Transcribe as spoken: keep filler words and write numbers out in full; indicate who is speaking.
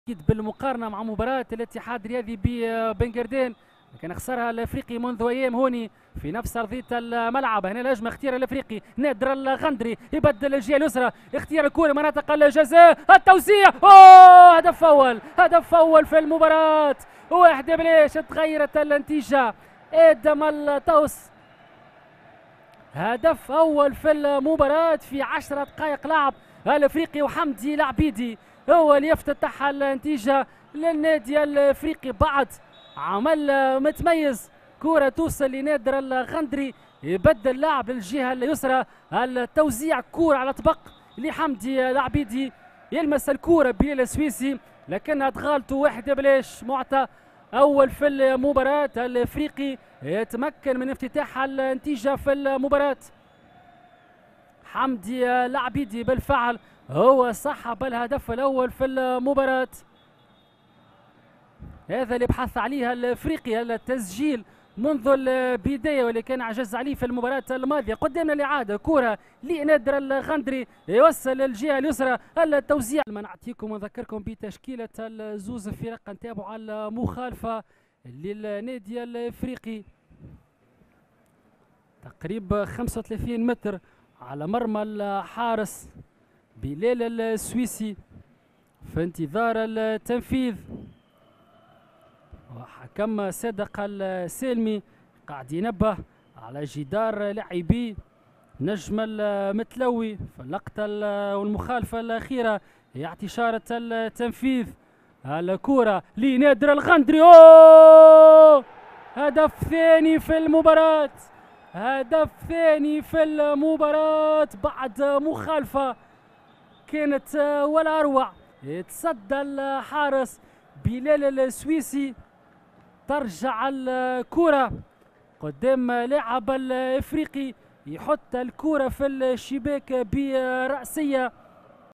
Speaker 1: أكيد بالمقارنة مع مباراة الاتحاد الرياضي ببنجردين كان خسرها الافريقي منذ ايام هوني في نفس ارضيه الملعب. هنا الهجمه اختيار الافريقي نادر الغندري يبدل الجهه اليسرى اختيار الكره مناطق الجزاء التوزيع. اوه هدف اول هدف اول في المباراه واحد بلاش تغيرت النتيجه. ادم الطوس هدف اول في المباراه في عشر دقائق لعب الافريقي وحمدي العبيدي هو اللي يفتتح النتيجه للنادي الافريقي بعد عمل متميز. كرة توصل لنادر الغندري يبدل لاعب للجهة اليسرى التوزيع كرة على طبق لحمدي العبيدي يلمس الكرة بليل السويسي لكنها تغالطه واحد بلاش. معطى أول في المباراة الإفريقي يتمكن من افتتاح النتيجة في المباراة. حمدي العبيدي بالفعل هو صاحب الهدف الأول في المباراة. هذا اللي بحث عليها الافريقي التسجيل منذ البدايه واللي كان عجز عليه في المباراه الماضيه. قدامنا الاعاده كره لنادر الغندري يوصل للجهه اليسرى التوزيع. ما نعطيكم ونذكركم بتشكيله الزوز الفرق نتابعوا المخالفه للنادي الافريقي تقريبا خمسة وثلاثين متر على مرمى الحارس بلال السويسي في انتظار التنفيذ. وحكم صادق السالمي قاعد ينبه على جدار لاعبي نجم المتلوي في اللقطة والمخالفة الأخيرة يعطي إشارة التنفيذ. الكرة لنادر الغندري أوه هدف ثاني في المباراة هدف ثاني في المباراة بعد مخالفة كانت ولا أروع. يتصدى الحارس بلال السويسي ترجع الكرة قدام لاعب الافريقي يحط الكرة في الشباك برأسية